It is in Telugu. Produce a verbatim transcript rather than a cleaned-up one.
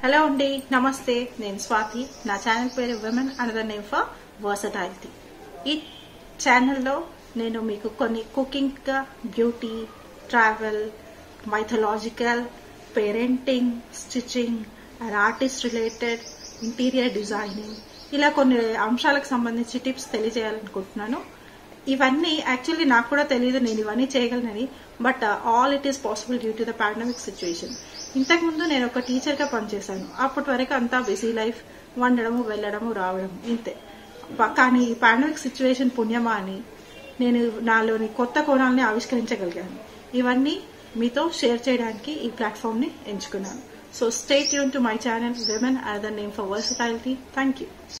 హలో అండి, నమస్తే. నేను స్వాతి. నా ఛానల్ పేరు women another name for versatility. ఈ ఛానల్లో నేను మీకు కొన్ని cooking, beauty, travel, mythological, parenting, stitching and artist related, interior designing ఇలా కొన్ని అంశాలకు సంబంధించి టిప్స్ తెలియజేయాలనుకుంటున్నాను. ఇవన్నీ యాక్చువల్లీ నాకు కూడా తెలియదు నేను ఇవన్నీ చేయగలనని, but all it is possible due to the pandemic situation. ఇంతకుముందు నేను ఒక టీచర్గా పనిచేశాను. అప్పటి వరకు అంతా బిజీ లైఫ్, వండడము, వెళ్ళడము, రావడం ఇంతే. కానీ ఈ పాండమిక్ సిచ్యువేషన్ పుణ్యమా అని నేను నాలోని కొత్త కోణాలని ఆవిష్కరించగలిగాను. ఇవన్నీ మీతో షేర్ చేయడానికి ఈ ప్లాట్ఫామ్ ని ఎంచుకున్నాను. So stay tune to my channel women another name for versatility. Thank you.